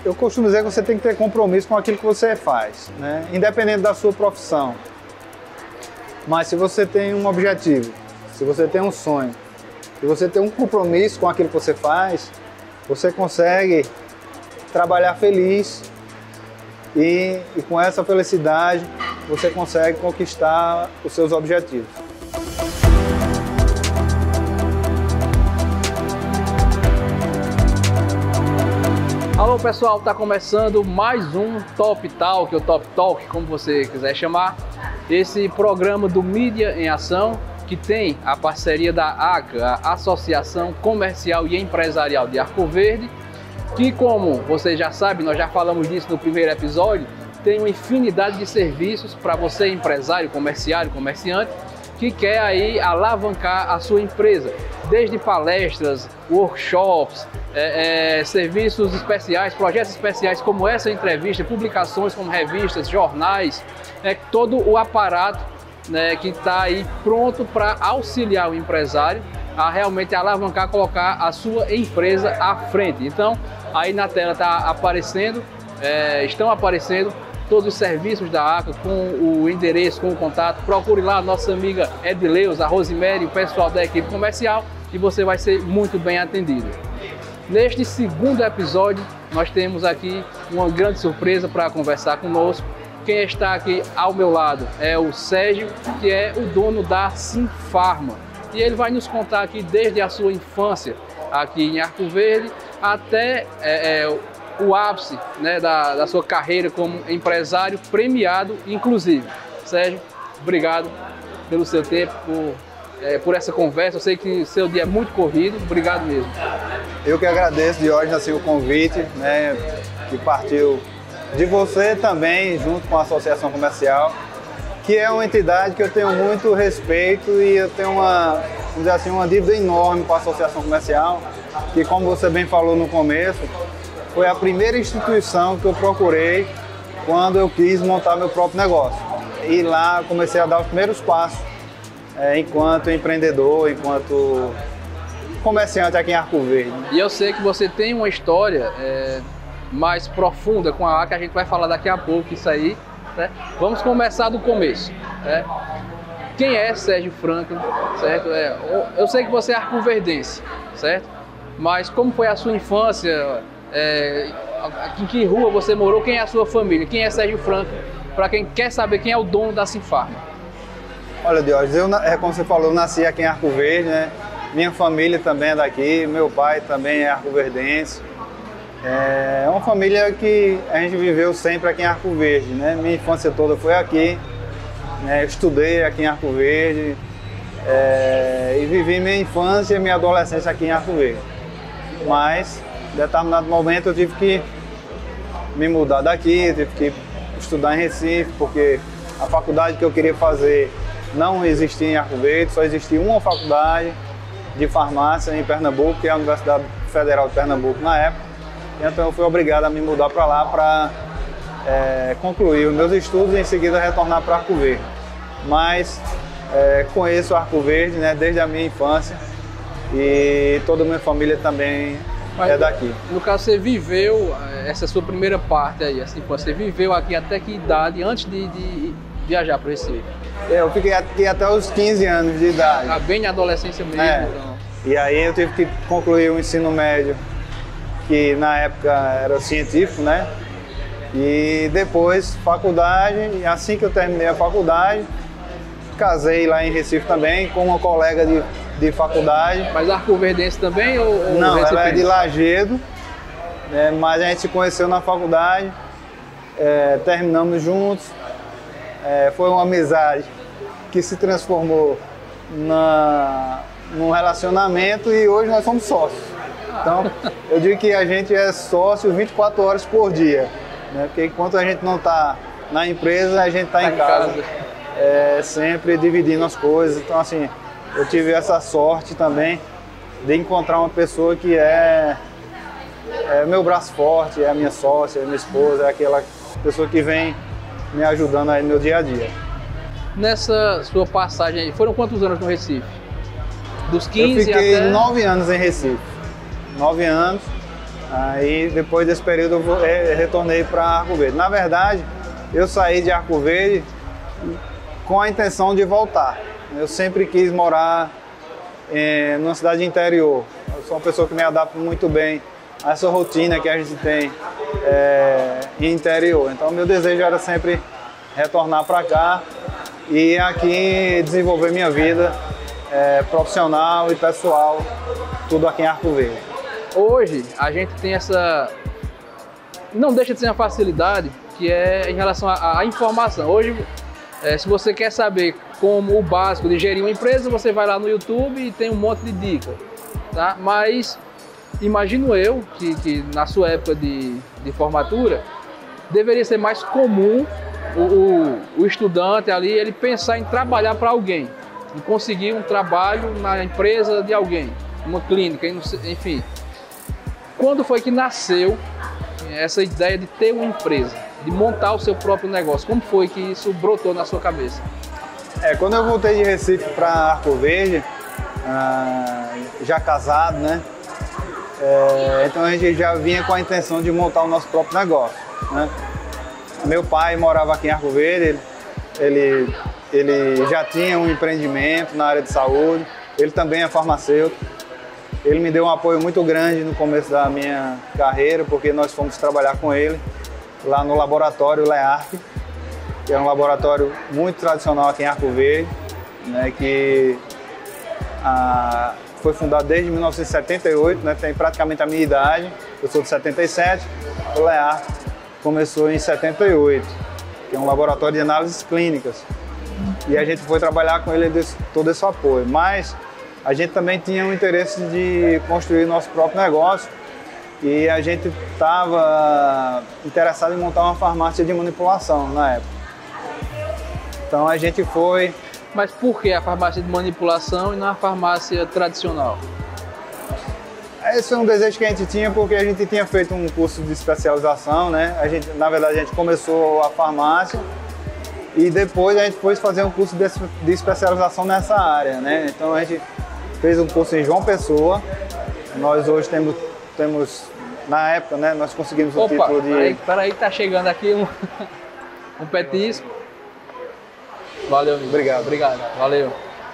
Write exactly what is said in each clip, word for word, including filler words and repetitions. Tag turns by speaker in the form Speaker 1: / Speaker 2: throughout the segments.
Speaker 1: eu costumo dizer que você tem que ter compromisso com aquilo que você faz, né? Independente da sua profissão. Mas se você tem um objetivo, se você tem um sonho, se você tem um compromisso com aquilo que você faz, você consegue trabalhar feliz e, e com essa felicidade você consegue conquistar os seus objetivos.
Speaker 2: Alô pessoal, está começando mais um Top Talk, ou Top Talk, como você quiser chamar. Esse programa do Mídia em Ação, que tem a parceria da A C A, a Associação Comercial e Empresarial de Arco Verde, que, como vocês já sabem, nós já falamos disso no primeiro episódio, tem uma infinidade de serviços para você, empresário, comerciário, comerciante, que quer aí alavancar a sua empresa, desde palestras, workshops, é, é, serviços especiais, projetos especiais como essa entrevista, publicações como revistas, jornais, é, todo o aparato, né, que está aí pronto para auxiliar o empresário a realmente alavancar, colocar a sua empresa à frente. Então, aí na tela está aparecendo, é, estão aparecendo todos os serviços da A C A, com o endereço, com o contato. Procure lá a nossa amiga Edileus, a Rosemary, o pessoal da equipe comercial, e você vai ser muito bem atendido. Neste segundo episódio, nós temos aqui uma grande surpresa para conversar conosco. Quem está aqui ao meu lado é o Sérgio, que é o dono da Sinfarma. E ele vai nos contar aqui desde a sua infância aqui em Arco Verde até é, é, o ápice, né, da, da sua carreira como empresário premiado, inclusive. Sérgio, obrigado pelo seu tempo, por, é, por essa conversa. Eu sei que seu dia é muito corrido. Obrigado mesmo.
Speaker 1: Eu que agradeço, Diógenes, assim, o convite, né, que partiu de você também, junto com a Associação Comercial, que é uma entidade que eu tenho muito respeito e eu tenho uma, vamos dizer assim, uma dívida enorme com a Associação Comercial, que, como você bem falou no começo, foi a primeira instituição que eu procurei quando eu quis montar meu próprio negócio. E lá comecei a dar os primeiros passos é, enquanto empreendedor, enquanto comerciante aqui em Arco Verde.
Speaker 2: E eu sei que você tem uma história é, mais profunda com a A C A, que a gente vai falar daqui a pouco isso aí, né? Vamos começar do começo. Né? Quem é Sérgio Franklin, certo? É, eu sei que você é arcoverdense, certo? Mas como foi a sua infância? É, em que rua você morou? Quem é a sua família? Quem é Sérgio Franklin? Para quem quer saber quem é o dono da Sinfarma.
Speaker 1: Olha, Diógenes, eu, é, como você falou, eu nasci aqui em Arco Verde, né? Minha família também é daqui, meu pai também é arcoverdense. É uma família que a gente viveu sempre aqui em Arco Verde, né? Minha infância toda foi aqui, né? Estudei aqui em Arco Verde é, e vivi minha infância e minha adolescência aqui em Arco Verde. Mas, em determinado momento, eu tive que me mudar daqui, tive que estudar em Recife, porque a faculdade que eu queria fazer não existia em Arco Verde, só existia uma faculdade de farmácia em Pernambuco, que é a Universidade Federal de Pernambuco na época. Então eu fui obrigado a me mudar para lá para é, concluir os meus estudos e em seguida retornar para Arco Verde. Mas é, conheço Arco Verde, né, desde a minha infância e toda a minha família também Mas, é daqui.
Speaker 2: No caso, você viveu essa sua primeira parte aí, assim, você viveu aqui até que idade antes de, de viajar para o Recife?
Speaker 1: Eu fiquei aqui até os quinze anos de idade.
Speaker 2: Ah, bem na adolescência mesmo,
Speaker 1: é.
Speaker 2: Então.
Speaker 1: E aí eu tive que concluir o ensino médio, que na época era científico, né? E depois faculdade, e assim que eu terminei a faculdade, casei lá em Recife também com uma colega de, de faculdade.
Speaker 2: Mas arcoverdense também ou, ou
Speaker 1: Não, ela é de Lagedo, né? Mas a gente se conheceu na faculdade, é, terminamos juntos, é, foi uma amizade que se transformou na, num relacionamento e hoje nós somos sócios. Então, eu digo que a gente é sócio vinte e quatro horas por dia, né? Porque enquanto a gente não está na empresa, a gente está tá em casa, casa. É, sempre dividindo as coisas. Então, assim, eu tive essa sorte também de encontrar uma pessoa que é, é meu braço forte, é a minha sócia, é a minha esposa, é aquela pessoa que vem me ajudando aí no meu dia a dia.
Speaker 2: Nessa sua passagem aí, foram quantos anos no Recife? Dos quinze
Speaker 1: Eu fiquei
Speaker 2: até...
Speaker 1: nove anos em Recife. Nove anos. Aí depois desse período eu vou, é, retornei para Arco Verde. Na verdade, eu saí de Arco Verde com a intenção de voltar. Eu sempre quis morar é, numa cidade interior. Eu sou uma pessoa que me adapta muito bem a essa rotina que a gente tem é, em interior. Então meu desejo era sempre retornar para cá e aqui desenvolver minha vida é, profissional e pessoal, tudo aqui em Arco Verde.
Speaker 2: Hoje a gente tem essa, não deixa de ser uma facilidade, que é em relação à informação. Hoje, é, se você quer saber como o básico de gerir uma empresa, você vai lá no YouTube e tem um monte de dicas, tá? Mas imagino eu que, que na sua época de, de formatura deveria ser mais comum o, o, o estudante ali ele pensar em trabalhar para alguém, em conseguir um trabalho na empresa de alguém, uma clínica, enfim. Quando foi que nasceu essa ideia de ter uma empresa, de montar o seu próprio negócio? Como foi que isso brotou na sua cabeça?
Speaker 1: É, quando eu voltei de Recife para Arco Verde, ah, já casado, né? É, então a gente já vinha com a intenção de montar o nosso próprio negócio, né? Meu pai morava aqui em Arco Verde, ele, ele já tinha um empreendimento na área de saúde, ele também é farmacêutico. Ele me deu um apoio muito grande no começo da minha carreira, porque nós fomos trabalhar com ele lá no laboratório LEARC, que é um laboratório muito tradicional aqui em Arco Verde, né, que ah, foi fundado desde mil novecentos e setenta e oito, né, tem praticamente a minha idade, eu sou de setenta e sete, o LEARC começou em setenta e oito, que é um laboratório de análises clínicas, e a gente foi trabalhar com ele e deu todo esse apoio, mas a gente também tinha o interesse de construir nosso próprio negócio e a gente estava interessado em montar uma farmácia de manipulação na época. Então a gente foi...
Speaker 2: Mas por que a farmácia de manipulação e não a farmácia tradicional?
Speaker 1: Esse é um desejo que a gente tinha porque a gente tinha feito um curso de especialização, né? A gente, na verdade a gente começou a farmácia e depois a gente foi fazer um curso de, de especialização nessa área, né? Então a gente fez um curso em João Pessoa. Nós hoje temos, temos na época, né, nós conseguimos o
Speaker 2: Opa,
Speaker 1: título de...
Speaker 2: Peraí, peraí, tá chegando aqui um, um petisco. Valeu, amigo.
Speaker 1: Obrigado.
Speaker 2: Obrigado, valeu.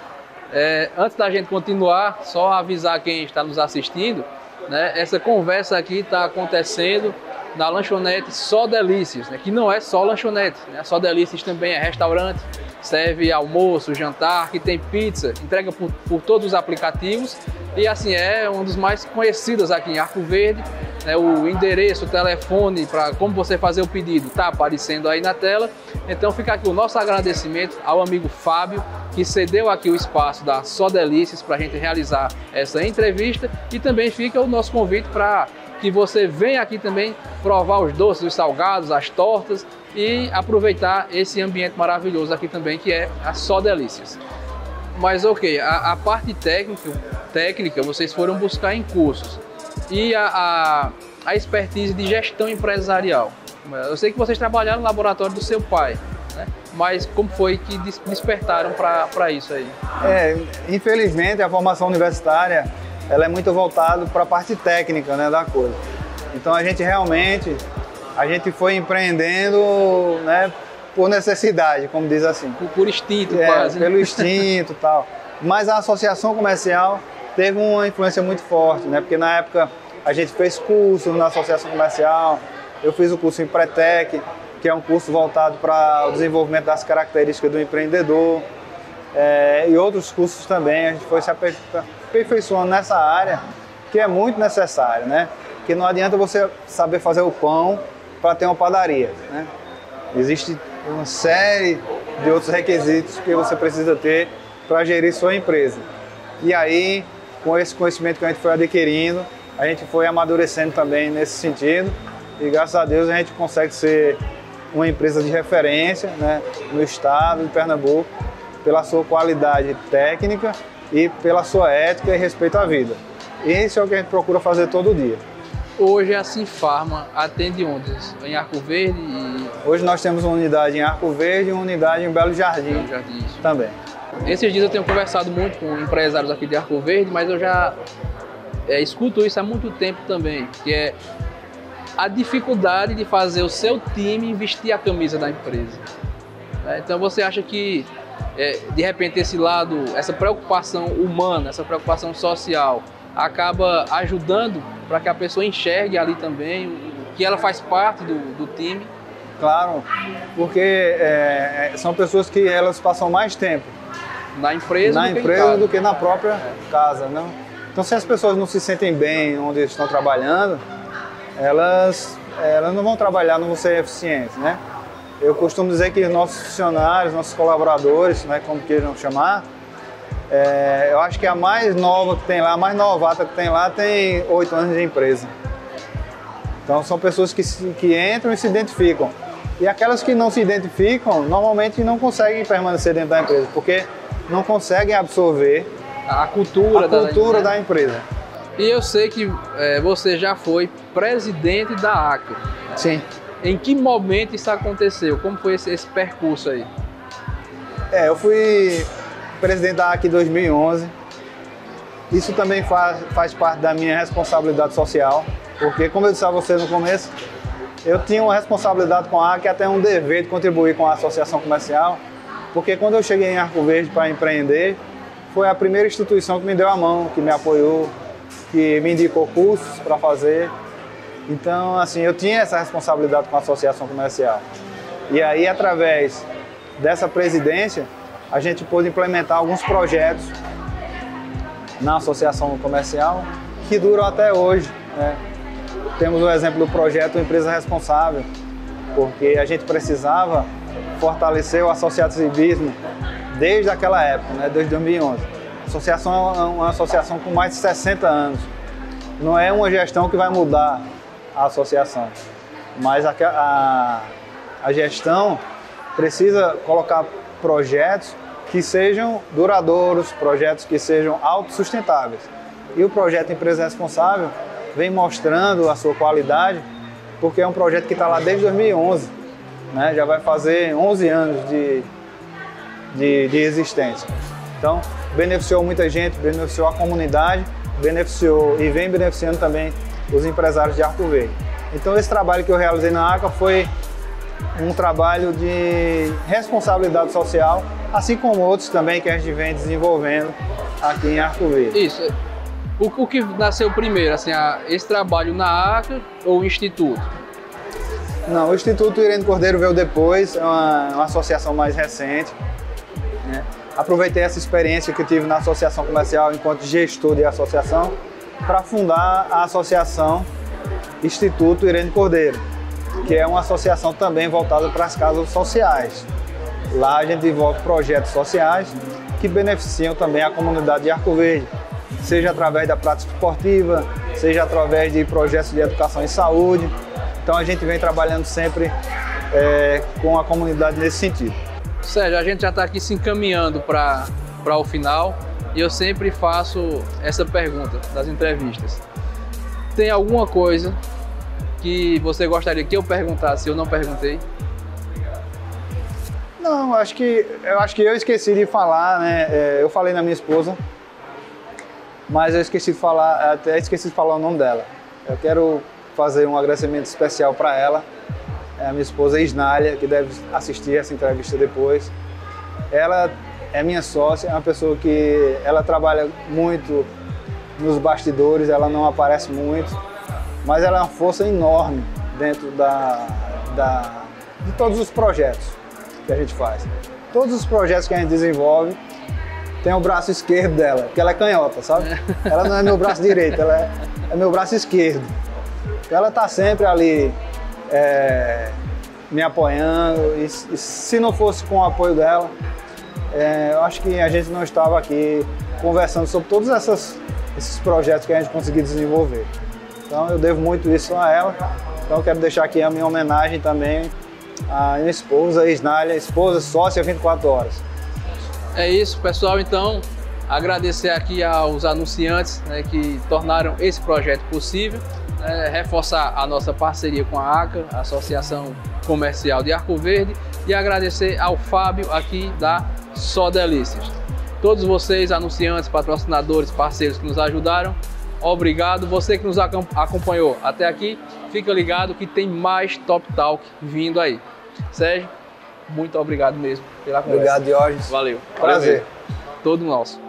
Speaker 2: É, antes da gente continuar, só avisar quem está nos assistindo, né, essa conversa aqui está acontecendo na lanchonete Só Delícias, né, que não é só lanchonete, né, Só Delícias também é restaurante, serve almoço, jantar, que tem pizza, entrega por, por todos os aplicativos e assim é um dos mais conhecidos aqui em Arco Verde, né, o endereço, o telefone para como você fazer o pedido está aparecendo aí na tela, então fica aqui o nosso agradecimento ao amigo Fábio que cedeu aqui o espaço da Só Delícias para a gente realizar essa entrevista e também fica o nosso convite para que você venha aqui também provar os doces, os salgados, as tortas e aproveitar esse ambiente maravilhoso aqui também, que é a Só Delícias. Mas ok, a, a parte técnica, técnica vocês foram buscar em cursos. E a, a, a expertise de gestão empresarial. Eu sei que vocês trabalharam no laboratório do seu pai, né? Mas como foi que despertaram para isso aí?
Speaker 1: É, infelizmente a formação universitária ela é muito voltada para a parte técnica, né, da coisa. Então a gente realmente, a gente foi empreendendo, né, por necessidade, como diz assim.
Speaker 2: Por, por instinto,
Speaker 1: é,
Speaker 2: quase.
Speaker 1: Pelo instinto e tal. Mas a associação comercial teve uma influência muito forte, né, porque na época a gente fez cursos na associação comercial, eu fiz o curso em Pretec, que é um curso voltado para o desenvolvimento das características do empreendedor, é, e outros cursos também, a gente foi se aperfeiçoando nessa área, que é muito necessário, né? Porque não adianta você saber fazer o pão para ter uma padaria, né? Existe uma série de outros requisitos que você precisa ter para gerir sua empresa. E aí, com esse conhecimento que a gente foi adquirindo, a gente foi amadurecendo também nesse sentido e graças a Deus a gente consegue ser uma empresa de referência, né, no estado de Pernambuco, pela sua qualidade técnica e pela sua ética e respeito à vida. Isso é o que a gente procura fazer todo dia.
Speaker 2: Hoje a Sinfarma atende onde? Em Arco Verde? E...
Speaker 1: Hoje nós temos uma unidade em Arco Verde e uma unidade em Belo Jardim,
Speaker 2: Belo Jardim
Speaker 1: também.
Speaker 2: Esses dias eu tenho conversado muito com empresários aqui de Arco Verde, mas eu já, é, escuto isso há muito tempo também, que é a dificuldade de fazer o seu time vestir a camisa da empresa. É, então você acha que, é, de repente, esse lado, essa preocupação humana, essa preocupação social, acaba ajudando para que a pessoa enxergue ali também que ela faz parte do, do time?
Speaker 1: Claro, porque é, são pessoas que elas passam mais tempo
Speaker 2: na empresa,
Speaker 1: na
Speaker 2: do,
Speaker 1: empresa
Speaker 2: que
Speaker 1: do que na própria é. casa, né? Então, se as pessoas não se sentem bem onde estão trabalhando, elas, elas não vão trabalhar, não vão ser eficientes, né? Eu costumo dizer que nossos funcionários, nossos colaboradores, né, como queiram chamar, é, eu acho que a mais nova que tem lá, a mais novata que tem lá, tem oito anos de empresa. Então, são pessoas que, se, que entram e se identificam. E aquelas que não se identificam, normalmente não conseguem permanecer dentro da empresa, porque não conseguem absorver
Speaker 2: a cultura,
Speaker 1: a
Speaker 2: da,
Speaker 1: cultura
Speaker 2: né?
Speaker 1: da empresa.
Speaker 2: E eu sei que é, você já foi presidente da Acre.
Speaker 1: Sim.
Speaker 2: Em que momento isso aconteceu? Como foi esse, esse percurso aí?
Speaker 1: É, eu fui presidente da Acre em dois mil e onze. Isso também faz, faz parte da minha responsabilidade social, porque, como eu disse a você no começo, eu tinha uma responsabilidade com a Acre e até um dever de contribuir com a associação comercial, porque quando eu cheguei em Arco Verde para empreender, foi a primeira instituição que me deu a mão, que me apoiou, que me indicou cursos para fazer. Então, assim, eu tinha essa responsabilidade com a associação comercial. E aí, através dessa presidência, a gente pôde implementar alguns projetos na associação comercial que duram até hoje, né? Temos o exemplo do projeto Empresa Responsável, porque a gente precisava fortalecer o associativismo desde aquela época, né? Desde dois mil e onze. A associação é uma associação com mais de sessenta anos. Não é uma gestão que vai mudar a associação, mas a, a, a gestão precisa colocar projetos que sejam duradouros, projetos que sejam autossustentáveis. E o projeto Empresa Responsável vem mostrando a sua qualidade, porque é um projeto que está lá desde dois mil e onze, né? Já vai fazer onze anos de, de, de existência. Então, beneficiou muita gente, beneficiou a comunidade, beneficiou e vem beneficiando também os empresários de Arco Verde. Então, esse trabalho que eu realizei na ACA foi um trabalho de responsabilidade social, assim como outros também que a gente vem desenvolvendo aqui em Arco Verde.
Speaker 2: Isso. O, o que nasceu primeiro, assim, a, esse trabalho na ACA ou o Instituto?
Speaker 1: Não, o Instituto Irene Cordeiro veio depois, é uma, uma associação mais recente, né? Aproveitei essa experiência que eu tive na associação comercial enquanto gestor de associação para fundar a associação Instituto Irene Cordeiro, que é uma associação também voltada para as casas sociais. Lá a gente desenvolve projetos sociais que beneficiam também a comunidade de Arco Verde, seja através da prática esportiva, seja através de projetos de educação e saúde. Então a gente vem trabalhando sempre é, com a comunidade nesse sentido.
Speaker 2: Sérgio, a gente já está aqui se encaminhando para para o final e eu sempre faço essa pergunta das entrevistas. Tem alguma coisa que você gostaria que eu perguntasse e eu não perguntei?
Speaker 1: Não, acho que eu acho que eu esqueci de falar, né? É, eu falei na minha esposa, mas eu esqueci de falar, até esqueci de falar o nome dela. Eu quero fazer um agradecimento especial para ela, é a minha esposa Isnália, que deve assistir essa entrevista depois. Ela é minha sócia, é uma pessoa que ela trabalha muito nos bastidores, ela não aparece muito, mas ela é uma força enorme dentro da, da, de todos os projetos que a gente faz. Todos os projetos que a gente desenvolve tem o braço esquerdo dela, porque ela é canhota, sabe? Ela não é meu braço direito, ela é, é meu braço esquerdo. Ela está sempre ali é, me apoiando, e, e se não fosse com o apoio dela, é, eu acho que a gente não estava aqui conversando sobre todos essas, esses projetos que a gente conseguiu desenvolver. Então eu devo muito isso a ela, então eu quero deixar aqui a minha homenagem também à minha esposa, Isnália, esposa, sócia vinte e quatro horas.
Speaker 2: É isso, pessoal. Então, agradecer aqui aos anunciantes, né, que tornaram esse projeto possível, né, reforçar a nossa parceria com a ACA, a Associação Comercial de Arco Verde, e agradecer ao Fábio aqui da Só Delícias. Todos vocês, anunciantes, patrocinadores, parceiros que nos ajudaram, obrigado. Você que nos acompanhou até aqui, fica ligado que tem mais Top Talk vindo aí. Sérgio, muito obrigado mesmo pela conversa.
Speaker 1: Obrigado, Diógenes.
Speaker 2: Valeu.
Speaker 1: Prazer.
Speaker 2: Todo nosso.